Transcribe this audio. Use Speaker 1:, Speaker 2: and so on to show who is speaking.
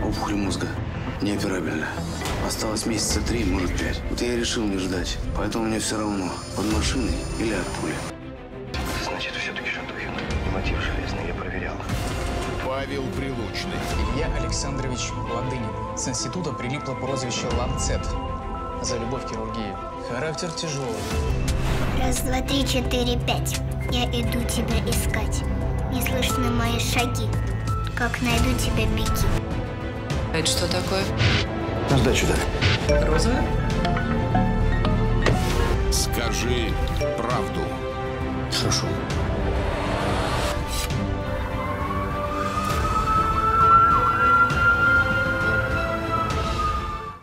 Speaker 1: Опухоль мозга. Неоперабельно. Осталось месяца 3, может 5. Вот я и решил не ждать. Поэтому мне все равно, под машиной или от пули.
Speaker 2: Значит, все-таки Шатухин. И мотив железный я проверял.
Speaker 3: Павел Прилучный.
Speaker 4: Илья Александрович Ладынин. С института прилипло прозвище Ланцет. За любовь к хирургии. Характер тяжелый.
Speaker 5: 1, 2, 3, 4, 5. Я иду тебя искать. Не слышны мои шаги. Как найду тебя, беги.
Speaker 6: Это что такое?
Speaker 1: На сдачу дай.
Speaker 6: Розовая?
Speaker 3: Скажи правду.
Speaker 1: Хорошо.